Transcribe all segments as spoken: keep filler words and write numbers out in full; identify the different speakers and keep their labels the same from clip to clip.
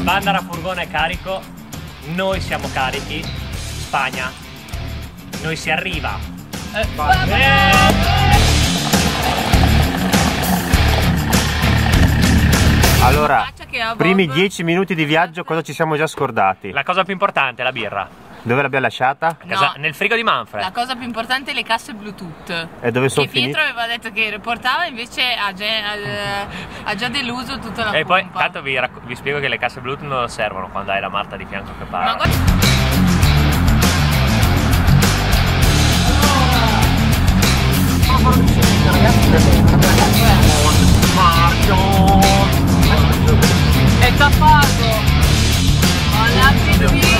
Speaker 1: Bandara furgone è carico, noi siamo carichi, Spagna, noi si arriva. Eh,
Speaker 2: allora, primi dieci minuti di viaggio cosa ci siamo già scordati?
Speaker 1: La cosa più importante è la birra.
Speaker 2: Dove l'abbiamo lasciata?
Speaker 1: A casa,
Speaker 3: no.
Speaker 1: Nel frigo di Manfred.
Speaker 3: La cosa più importante è le casse Bluetooth.
Speaker 2: E dove sono
Speaker 3: che
Speaker 2: finite?
Speaker 3: Pietro aveva detto che portava, invece ha già, ha già deluso tutta la
Speaker 1: E
Speaker 3: pompa.
Speaker 1: poi, tanto vi, vi spiego che le casse Bluetooth non servono quando hai la Marta di fianco che parla.
Speaker 3: Ma guarda... È tappato! Ho la pipì!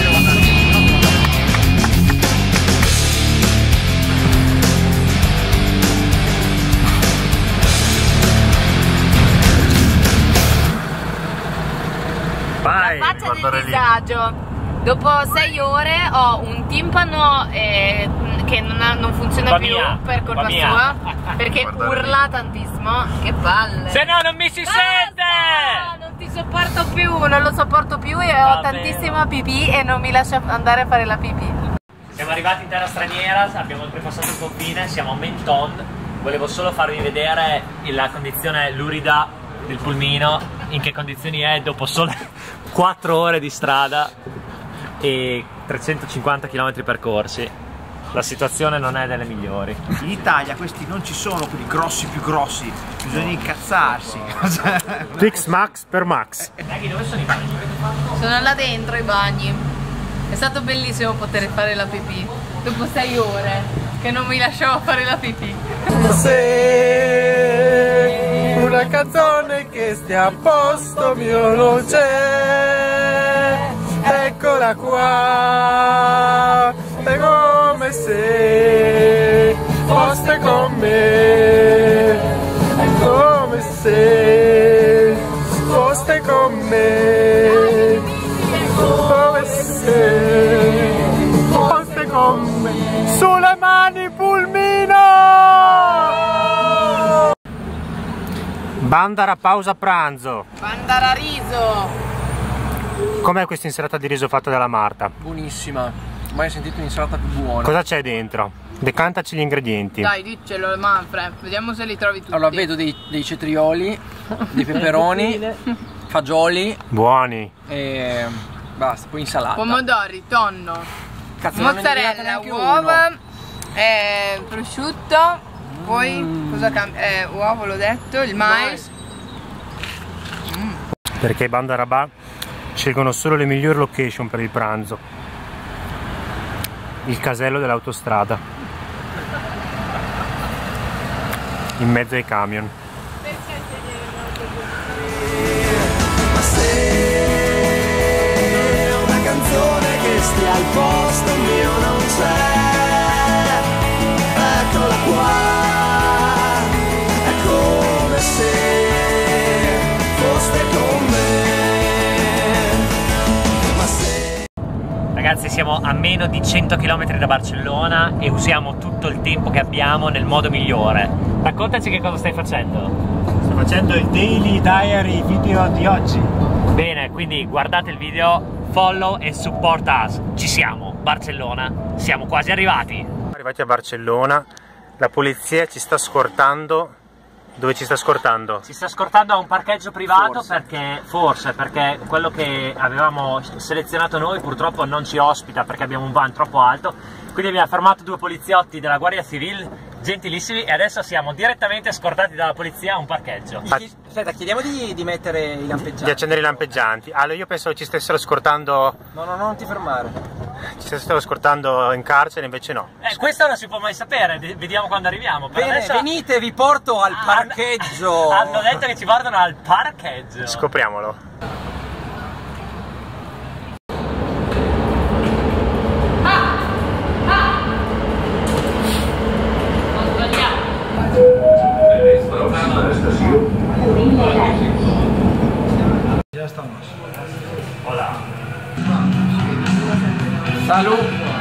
Speaker 2: Vai!
Speaker 3: La faccia del disagio. Dopo sei ore ho un timpano eh, che non, ha, non funziona
Speaker 1: Colpa
Speaker 3: più
Speaker 1: mia,
Speaker 3: per colpa
Speaker 1: colpa mia.
Speaker 3: sua, perché urla tantissimo. Che palle!
Speaker 1: Se no non mi si
Speaker 3: Basta!
Speaker 1: sente!
Speaker 3: Non ti sopporto più, non lo sopporto più e ho
Speaker 1: Va
Speaker 3: tantissima pipì e non mi lascia andare a fare la pipì.
Speaker 1: Siamo arrivati in terra straniera, abbiamo oltrepassato il confine, siamo a Menton. Volevo solo farvi vedere la condizione lurida del pulmino, in che condizioni è dopo solo quattro ore di strada e trecentocinquanta chilometri percorsi. La situazione non è delle migliori.
Speaker 4: In Italia questi non ci sono, quelli grossi più grossi, bisogna incazzarsi.
Speaker 2: Twix Max per Max.
Speaker 1: Dai, dove sono i bagni?
Speaker 3: Sono là dentro i bagni. È stato bellissimo poter fare la pipì dopo sei ore che non mi lasciavo fare la pipì.
Speaker 5: Se una canzone che stia a posto mio non c'è, eccola qua, è come se foste con me, è come se foste con me, come se foste con me, sulle mani pulmino!
Speaker 2: Bandara pausa pranzo.
Speaker 3: Bandara riso.
Speaker 2: Com'è questa insalata di riso fatta dalla Marta?
Speaker 5: Buonissima, mai sentito un'insalata più buona.
Speaker 2: Cosa c'è dentro? Decantaci gli ingredienti.
Speaker 3: Dai, diccelo Manfred, vediamo se li trovi tutti.
Speaker 5: Allora vedo dei, dei cetrioli, dei peperoni, fagioli
Speaker 2: Buoni.
Speaker 5: e basta, poi insalata.
Speaker 3: Pomodori, tonno,
Speaker 5: Cazzo, non me ne è
Speaker 3: mozzarella,
Speaker 5: neanche
Speaker 3: uova,
Speaker 5: uno.
Speaker 3: eh, prosciutto, poi
Speaker 5: Mm.
Speaker 3: cosa cambia? Eh, uovo l'ho detto, il mais.
Speaker 2: Perché i Bandarabà scelgono solo le migliori location per il pranzo. Il casello dell'autostrada. In mezzo ai camion.
Speaker 6: Ma se una canzone che stia al posto mio non c'è, eccola qua, è come se foste con me. Ma se...
Speaker 1: Ragazzi, siamo a meno di cento chilometri da Barcellona e usiamo tutto il tempo che abbiamo nel modo migliore. Raccontaci che cosa stai facendo.
Speaker 4: Sto facendo il daily diary video di oggi.
Speaker 1: Bene, quindi guardate il video, follow e support us. Ci siamo, Barcellona, siamo quasi arrivati.
Speaker 2: Arrivati a Barcellona, la polizia ci sta scortando. Dove ci sta scortando?
Speaker 1: Ci sta scortando a un parcheggio privato
Speaker 2: Forse.
Speaker 1: perché, forse, perché quello che avevamo selezionato noi purtroppo non ci ospita perché abbiamo un van troppo alto. Quindi abbiamo fermato due poliziotti della Guardia Civile, gentilissimi, e adesso siamo direttamente scortati dalla polizia a un parcheggio.
Speaker 5: Aspetta, chiediamo di, di mettere i lampeggianti.
Speaker 2: Di accendere i lampeggianti. Allora io penso che ci stessero scortando.
Speaker 5: No, no, no, non ti fermare.
Speaker 2: Ci stessero scortando in carcere, invece no.
Speaker 1: Eh, questo non si può mai sapere, vediamo quando arriviamo. Per
Speaker 5: Bene,
Speaker 1: adesso
Speaker 5: venite, vi porto al
Speaker 1: hanno-
Speaker 5: parcheggio.
Speaker 1: Hanno detto che ci portano al parcheggio.
Speaker 2: Scopriamolo.
Speaker 5: Salud.